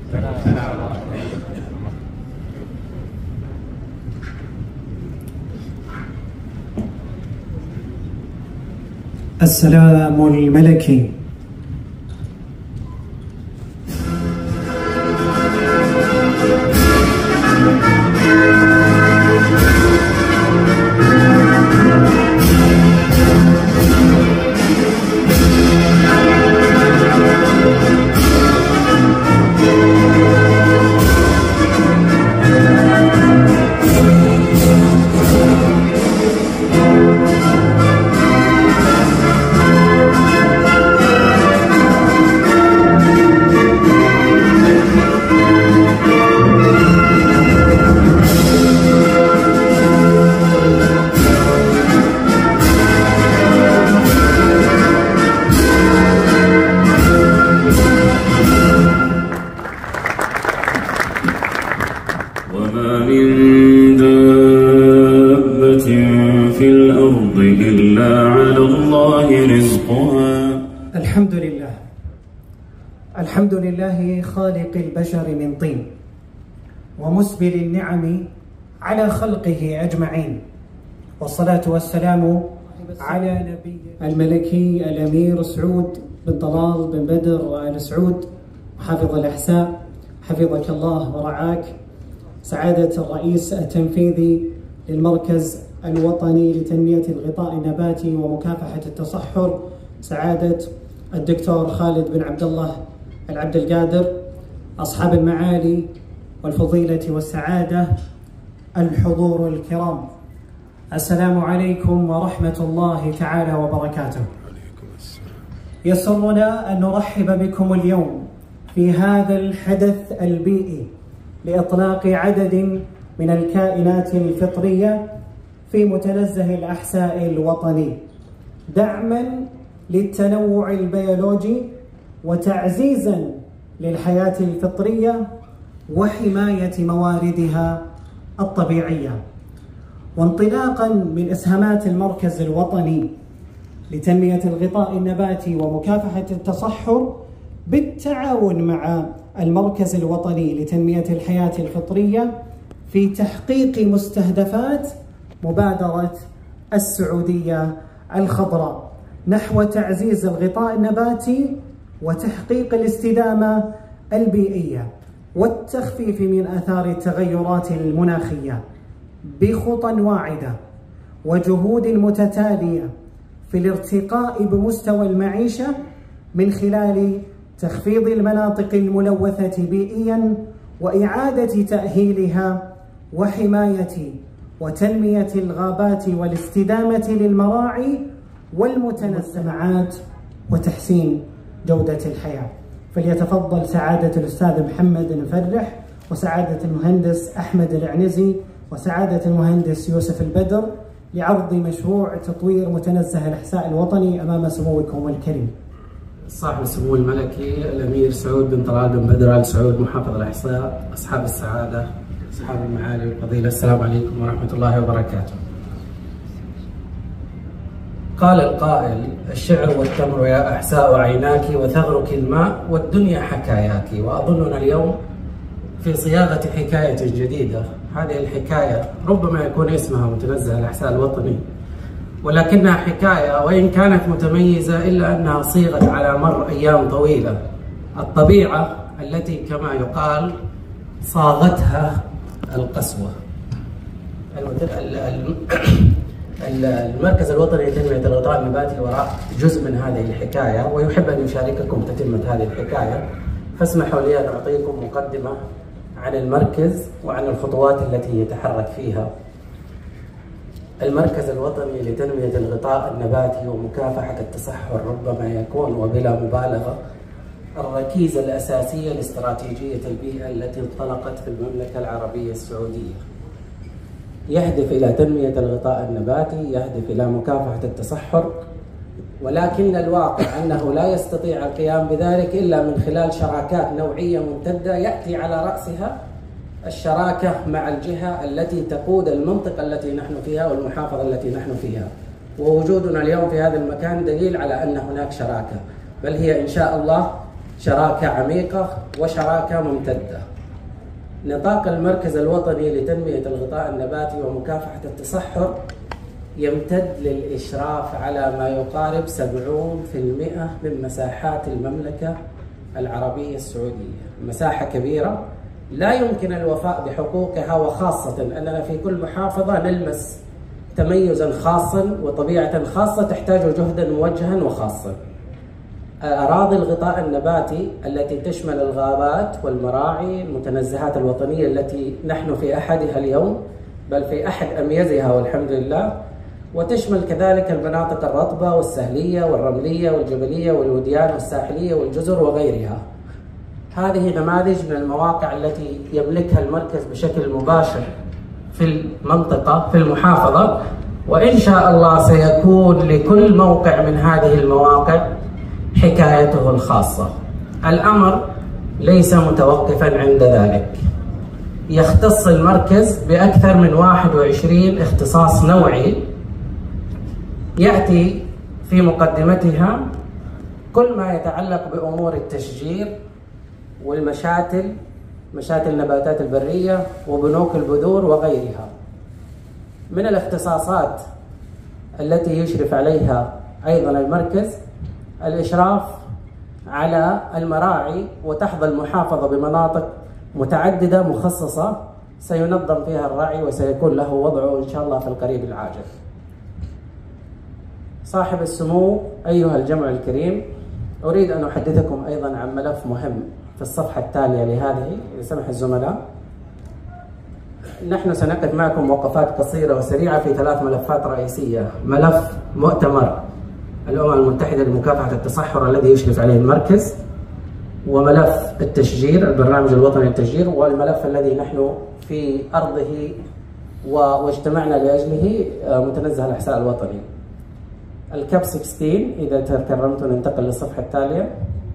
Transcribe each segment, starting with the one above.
السلام الملكي. وما من دابة في الأرض إلا على الله رزقها. الحمد لله، الحمد لله خالق البشر من طين ومسبل النعم على خلقه أجمعين، والصلاة والسلام على نبي الملكي الأمير سعود بن طلال بن بدر وآل سعود محافظ الأحساء، حفظك الله ورعاك. سعادة الرئيس التنفيذي للمركز الوطني لتنمية الغطاء النباتي ومكافحة التصحر، سعادة الدكتور خالد بن عبد الله العبد القادر، أصحاب المعالي والفضيلة والسعادة، الحضور الكرام، السلام عليكم ورحمة الله تعالى وبركاته. يسرنا أن نرحب بكم اليوم في هذا الحدث البيئي لإطلاق عدد من الكائنات الفطرية في متنزه الأحساء الوطني، دعما للتنوع البيولوجي وتعزيزا للحياة الفطرية وحماية مواردها الطبيعية. وانطلاقا من إسهامات المركز الوطني لتنمية الغطاء النباتي ومكافحة التصحر بالتعاون مع المركز الوطني لتنمية الحياة الفطرية في تحقيق مستهدفات مبادرة السعودية الخضراء نحو تعزيز الغطاء النباتي وتحقيق الاستدامة البيئية والتخفيف من آثار التغيرات المناخية بخطى واعدة وجهود متتالية في الارتقاء بمستوى المعيشة من خلال تخفيض المناطق الملوثة بيئياً وإعادة تأهيلها وحماية وتنمية الغابات والاستدامة للمراعي والمتنزهات وتحسين جودة الحياة. فليتفضل سعادة الأستاذ محمد المفرح وسعادة المهندس أحمد العنزي وسعادة المهندس يوسف البدر لعرض مشروع تطوير متنزه الأحساء الوطني أمام سموكم الكريم. صاحب السمو الملكي الأمير سعود بن طلال بن بدر آل سعود محافظ الأحساء، أصحاب السعادة، أصحاب المعالي والفضيلة، السلام عليكم ورحمة الله وبركاته. قال القائل: الشعر والتمر يا أحساء عيناك وثغرك الماء والدنيا حكاياك. وأظننا اليوم في صياغة حكاية جديدة. هذه الحكاية ربما يكون اسمها متنزه الأحساء الوطني، ولكنها حكاية وإن كانت متميزة إلا أنها صيغت على مر أيام طويلة. الطبيعة التي كما يقال صاغتها القسوة. المركز الوطني لتنمية الغطاء النباتي وراء جزء من هذه الحكاية ويحب أن يشارككم تتمة هذه الحكاية، فاسمحوا لي أن أعطيكم مقدمة عن المركز وعن الخطوات التي يتحرك فيها. المركز الوطني لتنمية الغطاء النباتي ومكافحة التصحر ربما يكون وبلا مبالغة الركيزة الأساسية لاستراتيجية البيئة التي انطلقت في المملكة العربية السعودية. يهدف إلى تنمية الغطاء النباتي، يهدف إلى مكافحة التصحر، ولكن الواقع أنه لا يستطيع القيام بذلك إلا من خلال شراكات نوعية ممتدة يأتي على رأسها الشراكة مع الجهة التي تقود المنطقة التي نحن فيها والمحافظة التي نحن فيها. ووجودنا اليوم في هذا المكان دليل على أن هناك شراكة، بل هي إن شاء الله شراكة عميقة وشراكة ممتدة. نطاق المركز الوطني لتنمية الغطاء النباتي ومكافحة التصحر يمتد للإشراف على ما يقارب 70% من مساحات المملكة العربية السعودية. مساحة كبيرة لا يمكن الوفاء بحقوقها، وخاصة أننا في كل محافظة نلمس تميزا خاصا وطبيعة خاصة تحتاج جهدا موجها وخاصا. أراضي الغطاء النباتي التي تشمل الغابات والمراعي، المتنزهات الوطنية التي نحن في أحدها اليوم، بل في أحد أميزها والحمد لله، وتشمل كذلك المناطق الرطبة والسهلية والرملية والجبلية والوديان والساحلية والجزر وغيرها. هذه نماذج من المواقع التي يملكها المركز بشكل مباشر في المنطقة في المحافظة، وإن شاء الله سيكون لكل موقع من هذه المواقع حكايته الخاصة. الأمر ليس متوقفا عند ذلك، يختص المركز بأكثر من 21 اختصاص نوعي، يأتي في مقدمتها كل ما يتعلق بأمور التشجير والمشاتل، مشاتل النباتات البرية وبنوك البذور وغيرها. من الاختصاصات التي يشرف عليها أيضا المركز الإشراف على المراعي، وتحظى المحافظة بمناطق متعددة مخصصة سينظم فيها الرعي وسيكون له وضعه إن شاء الله في القريب العاجل. صاحب السمو أيها الجمع الكريم، أريد أن أحدثكم أيضا عن ملف مهم في الصفحة التالية لهذه، إذا سمح الزملاء. نحن سنقف معكم وقفات قصيرة وسريعة في 3 ملفات رئيسية: ملف مؤتمر الأمم المتحدة لمكافحة التصحر الذي يشرف عليه المركز، وملف التشجير، البرنامج الوطني للتشجير، والملف الذي نحن في أرضه واجتمعنا لأجله متنزه الإحساء الوطني. الكاب 16 إذا تكرمت ننتقل للصفحة التالية.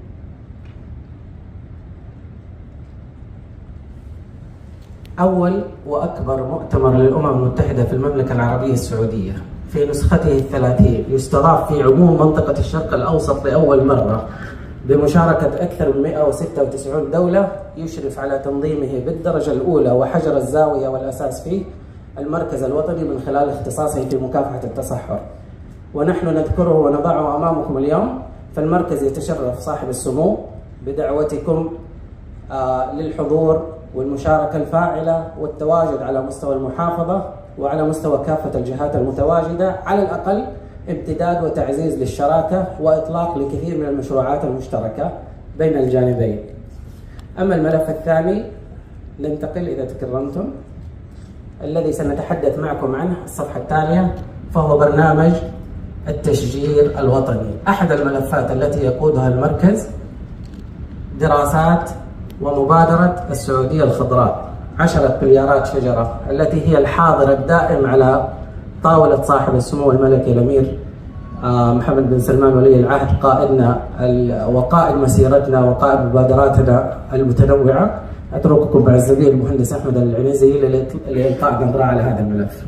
أول وأكبر مؤتمر للأمم المتحدة في المملكة العربية السعودية في نسخته 30 يستضاف في عموم منطقة الشرق الأوسط لأول مرة بمشاركة أكثر من 196 دولة، يشرف على تنظيمه بالدرجة الأولى وحجر الزاوية والأساس فيه المركز الوطني من خلال اختصاصه في مكافحة التصحر. ونحن نذكره ونضعه أمامكم اليوم. فالمركز يتشرف صاحب السمو بدعوتكم للحضور والمشاركة الفاعلة والتواجد على مستوى المحافظة وعلى مستوى كافة الجهات المتواجدة، على الأقل امتداد وتعزيز للشراكة وإطلاق لكثير من المشروعات المشتركة بين الجانبين. أما الملف الثاني ننتقل إذا تكرمتم، الذي سنتحدث معكم عنه الصفحة التالية، فهو برنامج التشجير الوطني. أحد الملفات التي يقودها المركز دراسات ومبادرة السعودية الخضراء، 10 مليارات شجرة، التي هي الحاضر الدائم على طاولة صاحب السمو الملكي الأمير محمد بن سلمان ولي العهد، قائدنا وقائد مسيرتنا وقائد مبادراتنا المتنوعة. أترككم مع الزميل المهندس أحمد العنزي لإلقاء نظرة على هذا الملف.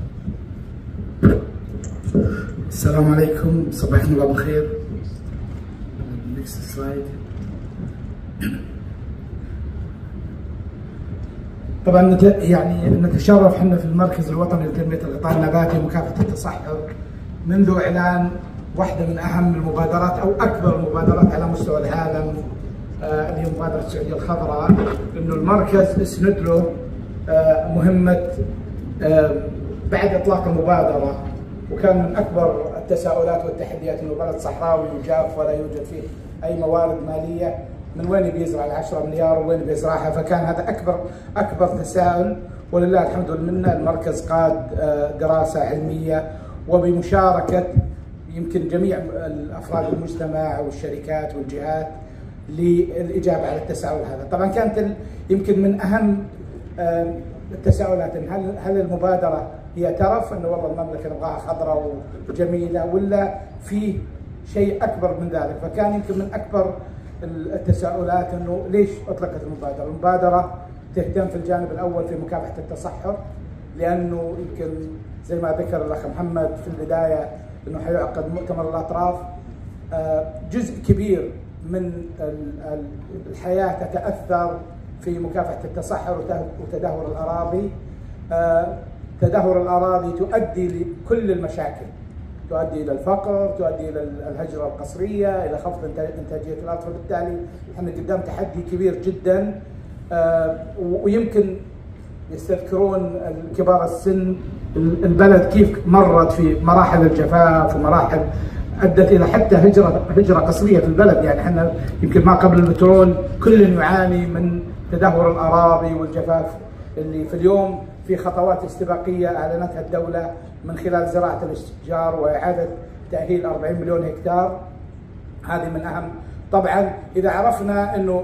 السلام عليكم، صباح الله بالخير. نكست سلايد. طبعا يعني نتشرف احنا في المركز الوطني لتنمية الغطاء النباتي ومكافحة التصحر منذ إعلان واحدة من أهم المبادرات أو أكبر المبادرات على مستوى العالم، اللي هي مبادرة السعودية الخضراء، إنه المركز اسند له مهمة بعد إطلاق المبادرة. وكان من أكبر التساؤلات والتحديات إنه بلد صحراوي يجاف ولا يوجد فيه أي موارد مالية، من وين بيزرع ال10 مليار وين بيزرعها؟ فكان هذا أكبر تساؤل، ولله الحمد والمنة المركز قاد دراسة علمية وبمشاركة يمكن جميع الأفراد المجتمع والشركات والجهات للإجابة على التساؤل هذا. طبعا كانت يمكن من أهم التساؤلات هل المبادرة هي ترف انه والله المملكه نبغاها خضراء وجميله، ولا في شيء اكبر من ذلك؟ فكان يمكن من اكبر التساؤلات انه ليش اطلقت المبادره؟ المبادره تهتم في الجانب الاول في مكافحه التصحر، لانه يمكن زي ما ذكر الاخ محمد في البدايه انه حيعقد مؤتمر الاطراف، جزء كبير من الحياة تتأثر في مكافحة التصحر وتدهور الأراضي. تدهور الأراضي تؤدي لكل المشاكل، تؤدي إلى الفقر، تؤدي إلى الهجرة القسرية، إلى خفض إنتاجية الأرض، فبالتالي احنا قدام تحدي كبير جدا. ويمكن يستذكرون كبار السن البلد كيف مرت في مراحل الجفاف ومراحل ادت الى حتى هجره قسريه في البلد. يعني احنا يمكن ما قبل البترول كل يعاني من تدهور الاراضي والجفاف، اللي في اليوم في خطوات استباقيه اعلنتها الدوله من خلال زراعه الاشجار واعاده تاهيل 40 مليون هكتار. هذه من اهم. طبعا اذا عرفنا انه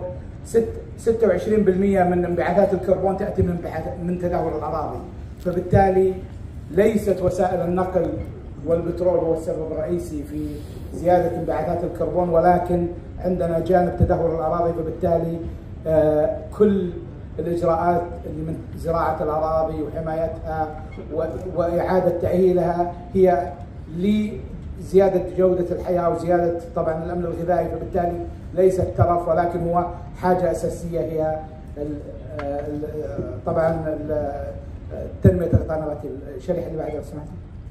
26% من انبعاثات الكربون تاتي من تدهور الاراضي، فبالتالي ليست وسائل النقل والبترول هو السبب الرئيسي في زياده انبعاثات الكربون، ولكن عندنا جانب تدهور الاراضي. فبالتالي كل الاجراءات اللي من زراعه الاراضي وحمايتها واعاده تاهيلها هي لزياده جوده الحياه وزياده طبعا الامن الغذائي، فبالتالي ليست ترف ولكن هو حاجه اساسيه هي طبعا تنميه القطاع النباتي. الشريحه اللي بعدها سمعت.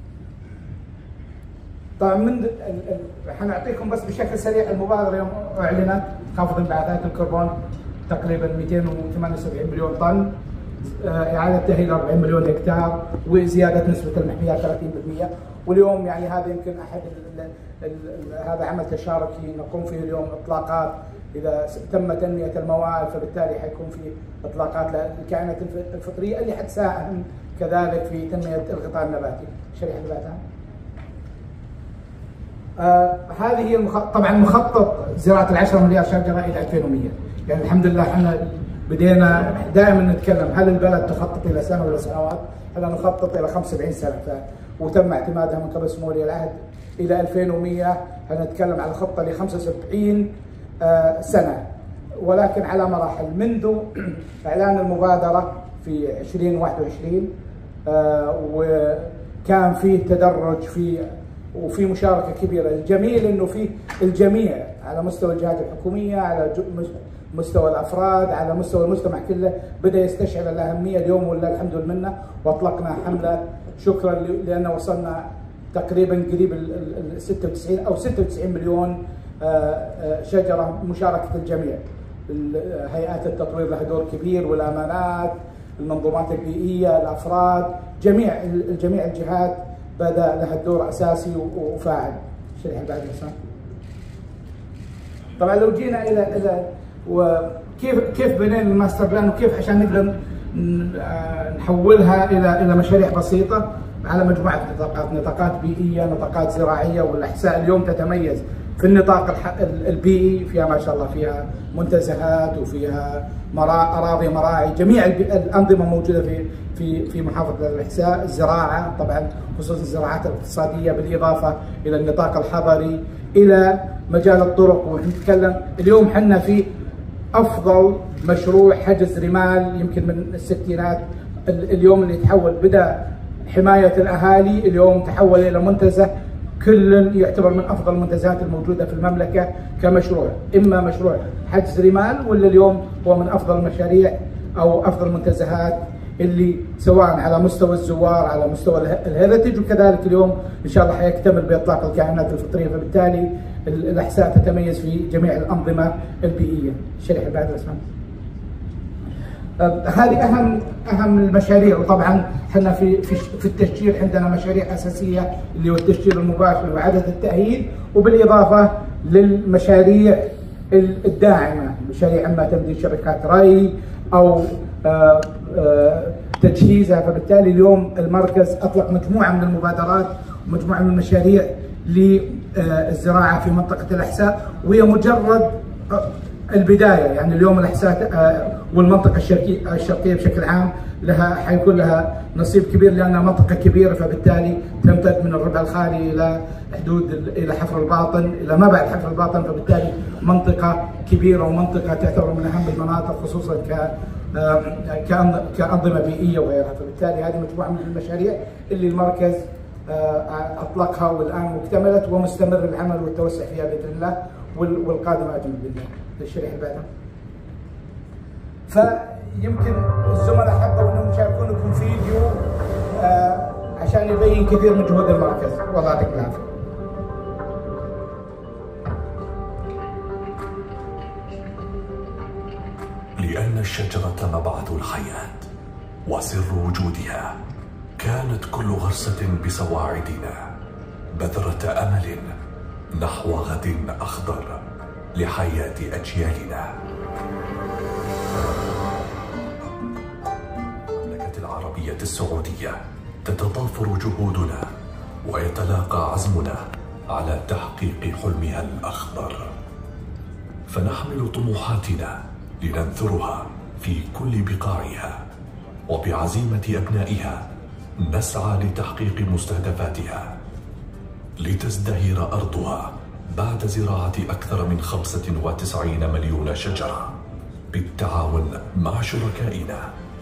طبعا من حنعطيكم بس بشكل سريع المبادره يوم اعلنت خفض انبعاثات الكربون تقريبا 278 مليون طن، اعاده تاهيل 40 مليون هكتار، وزياده نسبه المحميات 30%. واليوم يعني هذا يمكن احد هذا عمل تشاركي نقوم فيه اليوم اطلاقات. اذا تم تنميه المواد فبالتالي حيكون في اطلاقات للكائنات الفطريه اللي حتساهم كذلك في تنميه القطاع النباتي. الشريحه اللي بعدها. هذه هي طبعا مخطط زراعه 10 مليار شجره الى 2100. يعني الحمد لله احنا بدينا دائما نتكلم هل البلد تخطط الى سنه ولا سنوات؟ احنا نخطط الى 75 سنه وتم اعتمادها من قبل سمو ولي العهد الى 2100. نتكلم على خطه ل 75 سنه، ولكن على مراحل منذ اعلان المبادره في 2021 وكان فيه تدرج وفي مشاركه كبيره. الجميل انه في الجميع على مستوى الجهات الحكوميه، على مستوى الافراد، على مستوى المجتمع كله بدا يستشعر الاهميه. اليوم ولله الحمد والمنه واطلقنا حمله شكرا لان وصلنا تقريبا قريب ال 96 او 96 مليون شجره، مشاركه الجميع. هيئات التطوير لها دور كبير، والامانات، المنظومات البيئيه، الافراد، جميع الجهات بدا لها دور اساسي وفاعل. الشريحه بعد الاسلام. طبعا لو جينا الى وكيف بنينا الماستر بلان وكيف عشان نقدر نحولها الى مشاريع بسيطه على مجموعه نطاقات بيئيه، نطاقات زراعيه. والاحساء اليوم تتميز في النطاق البيئي، فيها ما شاء الله فيها منتزهات وفيها اراضي مراعي، جميع الانظمه موجوده في محافظه الاحساء. الزراعه طبعا خصوصا الزراعات الاقتصاديه، بالاضافه الى النطاق الحضري، الى مجال الطرق. ونتكلم اليوم حنا في افضل مشروع حجز رمال يمكن من الستينات. اليوم اللي تحول بدا حمايه الاهالي، اليوم تحول الى منتزه كل يعتبر من افضل المنتزهات الموجوده في المملكه كمشروع، اما مشروع حجز رمال ولا اليوم هو من افضل المشاريع او افضل المنتزهات اللي سواء على مستوى الزوار، على مستوى الهيريتج، وكذلك اليوم ان شاء الله حيكتمل باطلاق الكائنات الفطريه. فبالتالي الاحساء تتميز في جميع الانظمه البيئيه. الشريحه بعد الاسلام. هذه اهم المشاريع. وطبعا احنا في التشجير عندنا مشاريع اساسيه اللي هو التشجير المباشر واعاده التاهيل، وبالاضافه للمشاريع الداعمه، مشاريع اما تمديد شبكات ري او تجهيزها. فبالتالي اليوم المركز اطلق مجموعه من المبادرات ومجموعه من المشاريع للزراعه في منطقه الاحساء، وهي مجرد البدايه. يعني اليوم الاحساء والمنطقه الشرقيه بشكل عام حيكون لها نصيب كبير لانها منطقه كبيره، فبالتالي تمتد من الربع الخالي الى حدود الى حفر الباطن الى ما بعد حفر الباطن. فبالتالي منطقه كبيره ومنطقه تعتبر من اهم المناطق خصوصا كأنظمه بيئيه وغيرها. فبالتالي هذه مجموعه من المشاريع اللي المركز اطلقها والان اكتملت ومستمر العمل والتوسع فيها باذن الله. والقادمات بالشريحه اللي بعدها. فيمكن الزملاء حبوا انهم يشاركون لكم فيديو عشان يبين كثير من جهود المركز. والله يعطيك العافيه. لأن الشجرة مبعث الحياة وسر وجودها، كانت كل غرسة بسواعدنا بذرة أمل نحو غد أخضر لحياة أجيالنا. المملكة العربية السعودية تتضافر جهودنا ويتلاقى عزمنا على تحقيق حلمها الأخضر، فنحمل طموحاتنا لننثرها في كل بقاعها، وبعزيمة أبنائها نسعى لتحقيق مستهدفاتها، لتزدهر أرضها بعد زراعة أكثر من 95 مليون شجرة بالتعاون مع شركائنا.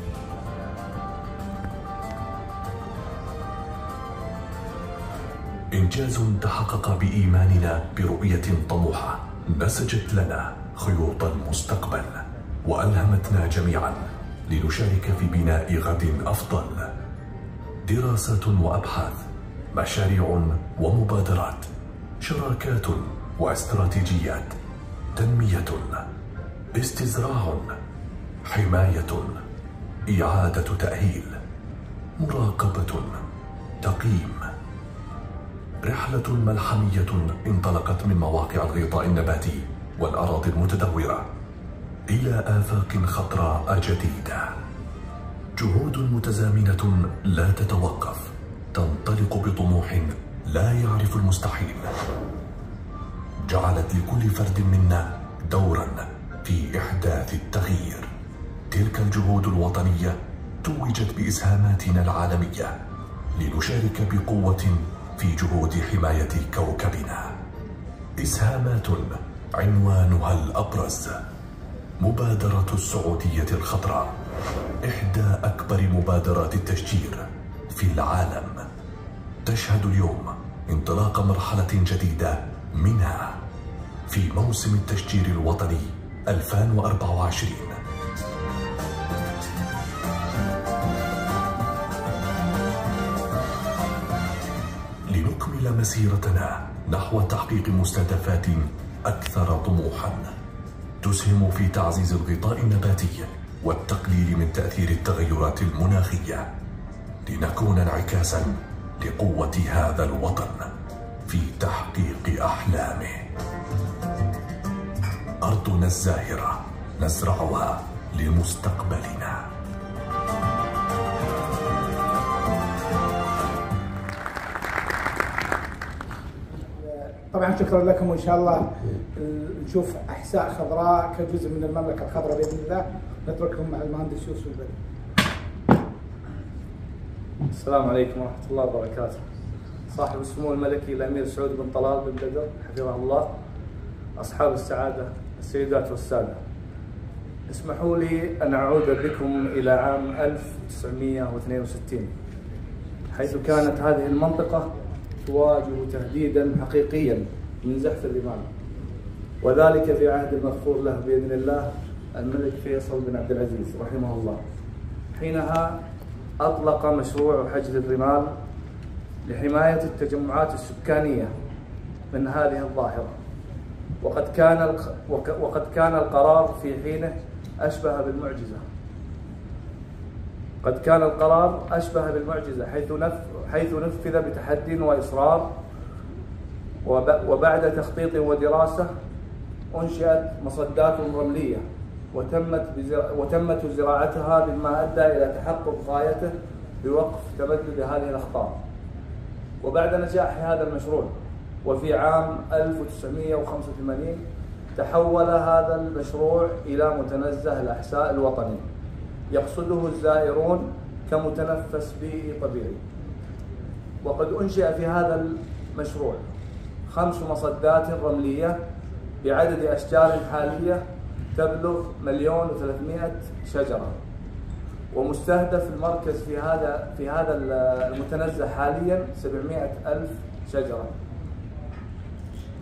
إنجاز تحقق بإيماننا برؤية طموحة نسجت لنا خيوط المستقبل وألهمتنا جميعا لنشارك في بناء غد أفضل. دراسات وأبحاث، مشاريع ومبادرات، شراكات واستراتيجيات، تنمية، استزراع، حماية، إعادة تأهيل، مراقبة، تقييم. رحلة ملحمية انطلقت من مواقع الغطاء النباتي والأراضي المتدورة إلى آفاق خضراء جديدة. جهود متزامنة لا تتوقف، تنطلق بطموح لا يعرف المستحيل. جعلت لكل فرد منا دورا في إحداث التغيير. تلك الجهود الوطنية توجت بإسهاماتنا العالمية لنشارك بقوة في جهود حماية كوكبنا. إسهامات عنوانها الأبرز مبادرة السعودية الخضراء، إحدى أكبر مبادرات التشجير في العالم. تشهد اليوم انطلاق مرحلة جديدة منها في موسم التشجير الوطني 2024. لنكمل مسيرتنا نحو تحقيق مستهدفات أكثر طموحاً تسهم في تعزيز الغطاء النباتي والتقليل من تأثير التغيرات المناخية، لنكون انعكاساً لقوة هذا الوطن في تحقيق أحلامه. أرضنا الزاهرة نزرعها لمستقبلنا. طبعا شكرا لكم، وان شاء الله نشوف احساء خضراء كجزء من المملكه الخضراء باذن الله. نترككم مع المهندس يوسف البدري. السلام عليكم ورحمه الله وبركاته. صاحب السمو الملكي الامير سعود بن طلال بن بدر حفظه الله، اصحاب السعاده السيدات والساده، اسمحوا لي ان اعود بكم الى عام 1962 حيث كانت هذه المنطقه تواجه تهديدا حقيقيا من زحف الرمال، وذلك في عهد المغفور له باذن الله الملك فيصل بن عبد العزيز رحمه الله. حينها اطلق مشروع حجر الرمال لحمايه التجمعات السكانيه من هذه الظاهره، وقد كان القرار في حينه اشبه بالمعجزه. قد كان القرار أشبه بالمعجزة حيث نفذ بتحدي وإصرار، وبعد تخطيط ودراسة أنشئت مصدات رملية وتمت زراعتها، مما أدى إلى تحقق غايته بوقف تمدد هذه الأخطار. وبعد نجاح هذا المشروع وفي عام 1985 تحول هذا المشروع إلى متنزه الأحساء الوطني يقصده الزائرون كمتنفس بيئي طبيعي. وقد أنشئ في هذا المشروع 5 مصدات رملية بعدد أشجار حالية تبلغ 1,300,000 شجرة، ومستهدف المركز في هذا المتنزه حاليا 700,000 شجرة.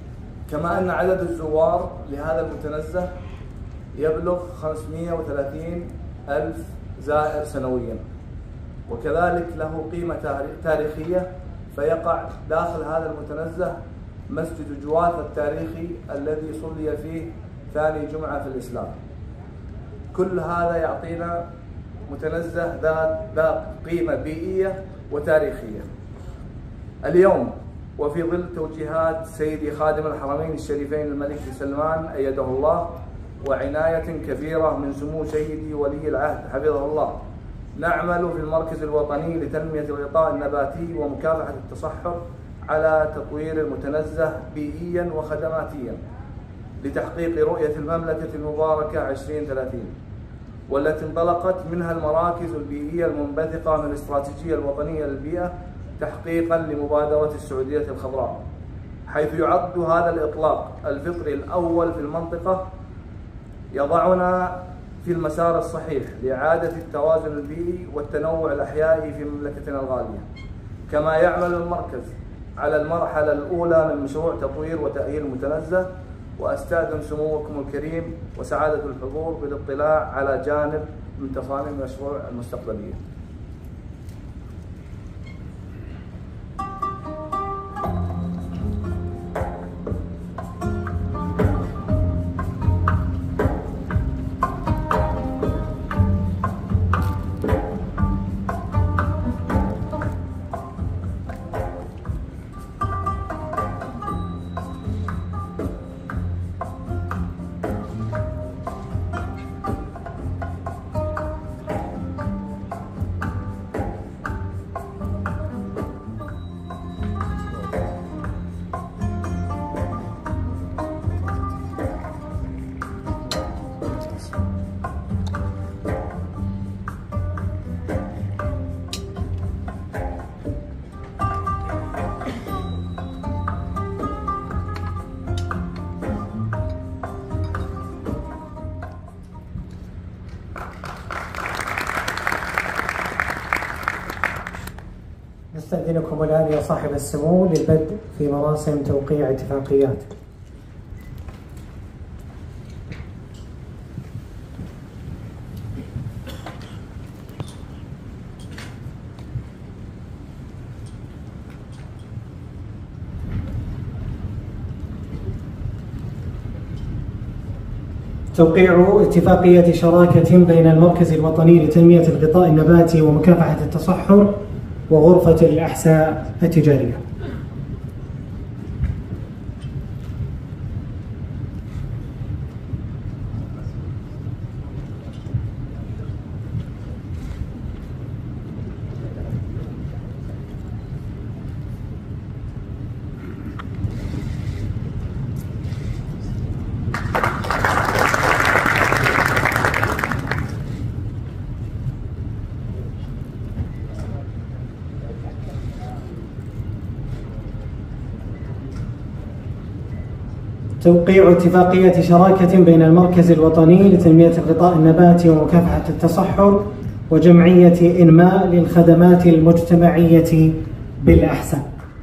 كما أن عدد الزوار لهذا المتنزه يبلغ 530,000 زائر سنويا، وكذلك له قيمة تاريخية، فيقع داخل هذا المتنزه مسجد جواثة التاريخي الذي صلي فيه ثاني جمعة في الإسلام. كل هذا يعطينا متنزه ذات قيمة بيئية وتاريخية. اليوم وفي ظل توجيهات سيدي خادم الحرمين الشريفين الملك سلمان أيده الله وعناية كبيرة من سمو سيدي ولي العهد حفظه الله، نعمل في المركز الوطني لتنمية الغطاء النباتي ومكافحة التصحر على تطوير المتنزه بيئيا وخدماتيا لتحقيق رؤية المملكة المباركة 2030، والتي انطلقت منها المراكز البيئية المنبثقة من الاستراتيجية الوطنية للبيئة تحقيقا لمبادرة السعودية الخضراء، حيث يعد هذا الإطلاق الفطري الأول في المنطقة يضعنا في المسار الصحيح لإعادة التوازن البيئي والتنوع الأحيائي في مملكتنا الغالية. كما يعمل المركز على المرحلة الأولى من مشروع تطوير وتأهيل المتنزه، وأستأذن سموكم الكريم وسعادة الحضور بالاطلاع على جانب من تصاميم المشروع المستقبلية. نستأذنكم الآن يا صاحب السمو للبدء في مراسم توقيع اتفاقيات. توقيع اتفاقية شراكة بين المركز الوطني لتنمية الغطاء النباتي ومكافحة التصحر وغرفة الأحساء التجارية. توقيع اتفاقية شراكة بين المركز الوطني لتنمية الغطاء النباتي ومكافحة التصحر وجمعية إنماء للخدمات المجتمعية بالأحساء.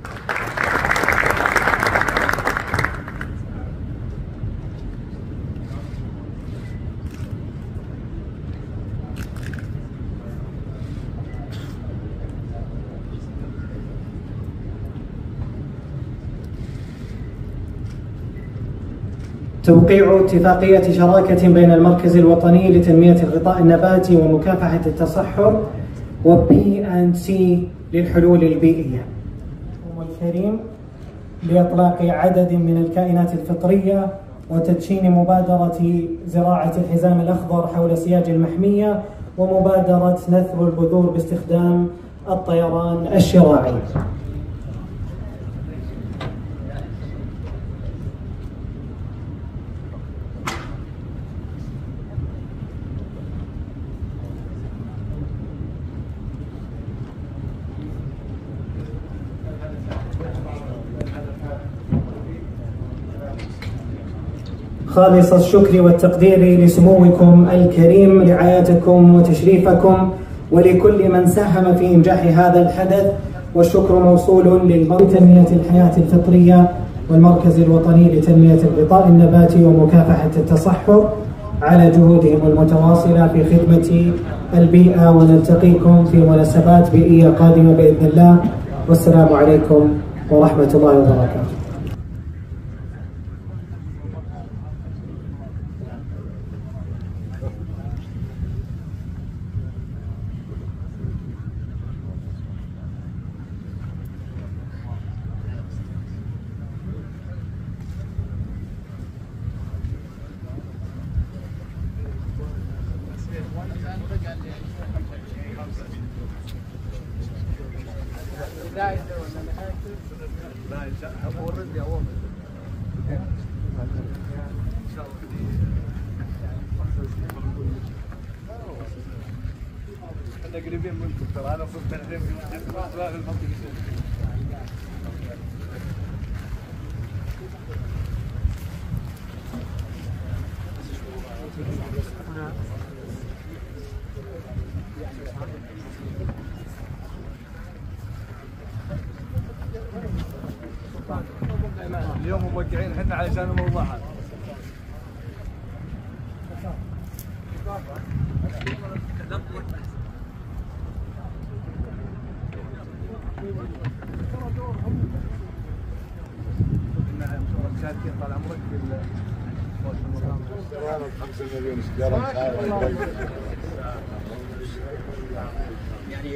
توقيع اتفاقية شراكة بين المركز الوطني لتنمية الغطاء النباتي ومكافحة التصحر وB&C للحلول البيئية. الكريم لإطلاق عدد من الكائنات الفطرية وتدشين مبادرة زراعة الحزام الأخضر حول سياج المحمية ومبادرة نثر البذور باستخدام الطيران الشراعي. خالص الشكر والتقدير لسموكم الكريم رعايتكم وتشريفكم ولكل من ساهم في إنجاح هذا الحدث، والشكر موصول للتنمية الحياة الفطرية والمركز الوطني لتنمية الغطاء النباتي ومكافحة التصحر على جهودهم المتواصلة في خدمة البيئة، ونلتقيكم في مناسبات بيئية قادمة بإذن الله. والسلام عليكم ورحمة الله وبركاته. احنا قريبين منكم ترى، انا صرت الحين في المنطقه. اليوم موقعين احنا علشان الموضوع هذا. مشاركين طال عمرك في 5 مليون سيارة يعني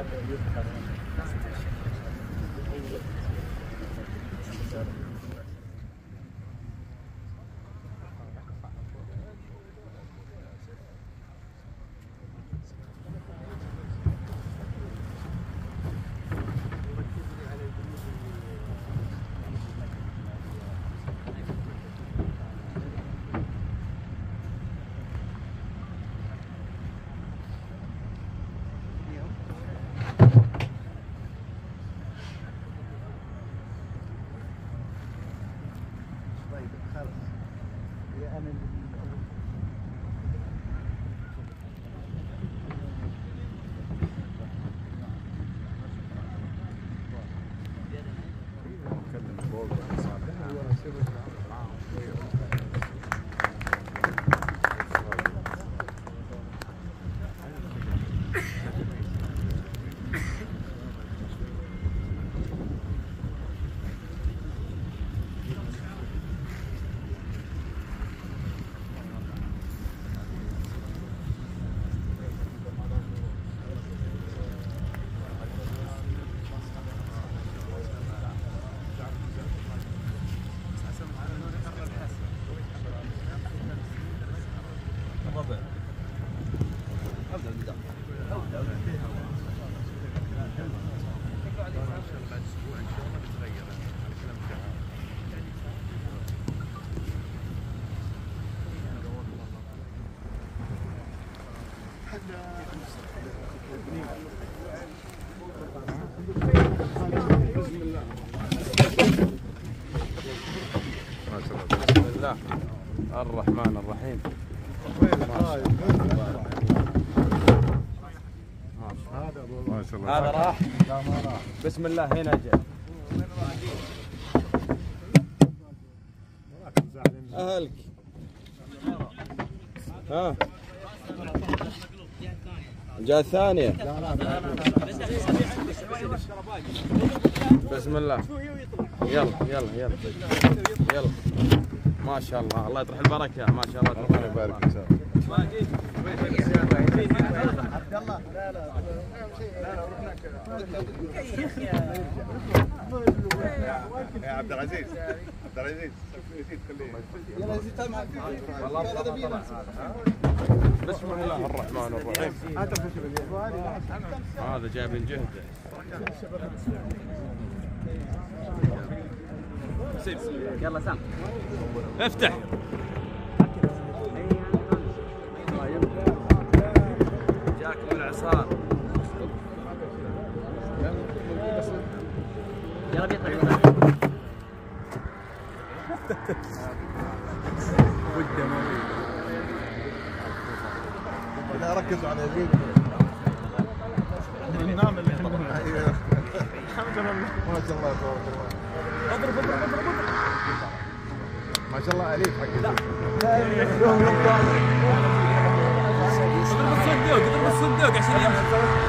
الرحمن الرحيم. ما شاء الله. هذا راح. لا ما راح. بسم الله هنا جاء. أهلك. ها. جاء الثانية. بسم الله. يلا يلا يلا يلا. ما شاء الله، الله يطرح البركة. ما شاء الله، ربنا يبارك فيك. عبد الله. لا لا يا عبد العزيز. عبد العزيز يلا يزيد تمام. بسم الله الرحمن الرحيم. هذا جاي من جهده. يلا سام افتح. جاك من العصار. يلا بيطلع. لا ركزوا على يزيد. نعم الحمد لله. ما شاء الله تبارك الله. اضرب اضرب اضرب اضرب. ما شاء الله عليك حق لا اضرب الصندوق اضرب الصندوق عشان يمشي.